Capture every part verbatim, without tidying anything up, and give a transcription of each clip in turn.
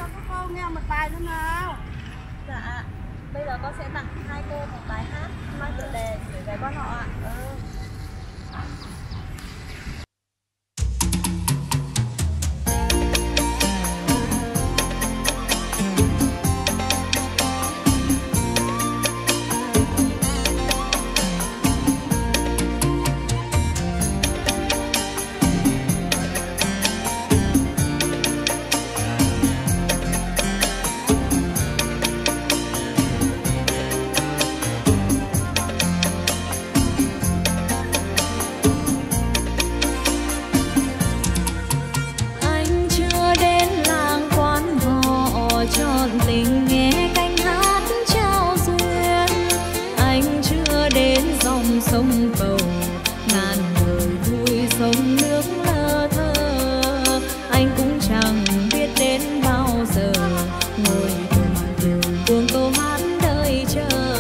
cho các cô nghe một bài nữa nào. Dạ, bây giờ con sẽ tặng hai cô một bài hát mang tựa đề gửi về quan họ ạ. Ừ. Sông cầu ngàn đời vui sông nước lơ thơ, anh cũng chẳng biết đến bao giờ ngồi thuyền đường buông câu hát đợi chờ.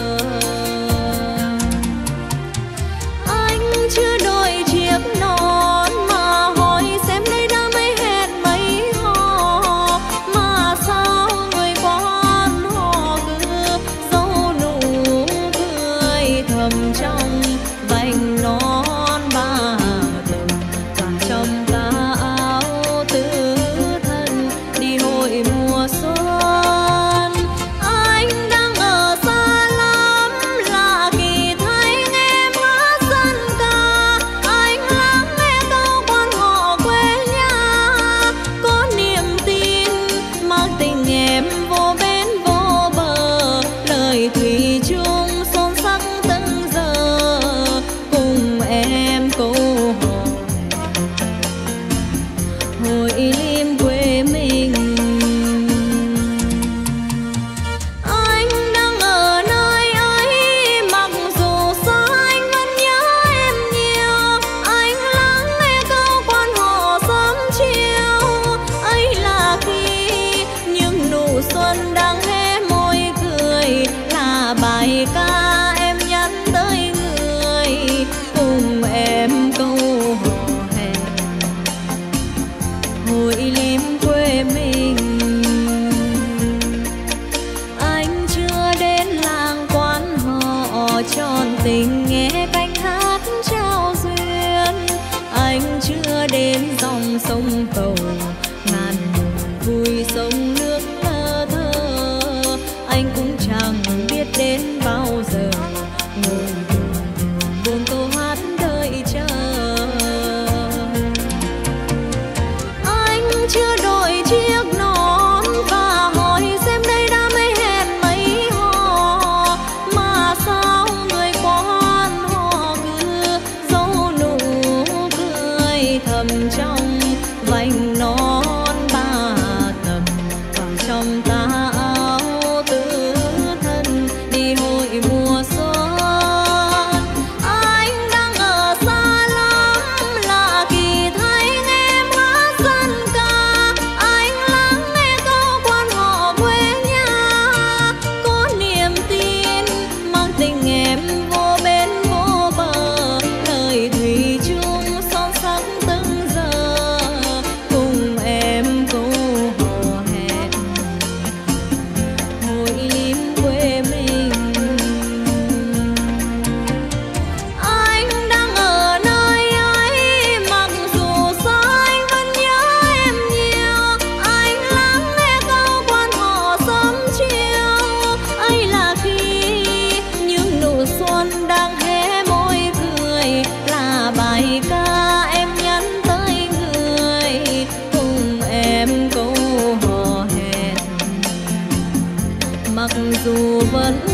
Anh chưa đổi chiếc nón mà hỏi xem đây đã mấy hẹn mấy hò, mà sao người quan họ cứ dấu nụ cười thầm trong vành nón ba tầng và trong tà áo tứ thân đi hội mùa xuân. Anh đang ở xa lắm lạ kỳ thấy em hát dân ca, anh lắng nghe câu quan họ quê nhà, có niềm tin mang tình em vô bên vô bờ, lời thủy chung son sắc từng giờ cùng em câu hò hội lim quê mình. Anh đang ở nơi ấy mặc dù xa anh vẫn nhớ em nhiều, anh lắng nghe câu quan họ sớm chiều, ấy là khi những nụ xuân đang hé môi cười, là bài ca em nhắn tới người cùng em câu hò hẹn hội lim quê mình. Anh chưa đến làng quán họ tròn tình nghe cánh hát trao duyên, anh chưa đến dòng sông cầu ngàn đời vui sông nước lơ thơ, anh cũng chẳng biết đến bao giờ ngồi đường buông câu hát đợi chờ. Anh chưa đổi chiếc nón và hỏi xem đây đã mấy hẹn mấy hò, mà sao người quan họ cứ dấu nụ cười thầm trong vành nón ba tầng và trong tà áo tứ thân đi hội mùa xuân. Anh đang ở xa lắm lạ kỳ thấy em hát dân ca, anh lắng nghe câu quan họ quê nhà, có niềm tin mang tình em vô bên vô bờ, lời thủy chung son sắc từng giờ cùng em câu hò hẹn hội lim quê mình. Anh đang ở nơi ấy mặc dù xa anh vẫn nhớ em nhiều, anh lắng nghe câu quan họ sớm chiều, ấy là khi những nụ xuân đang hé môi cười, là bài ca em nhắn tới người cùng em câu hò hẹn mặc dù vẫn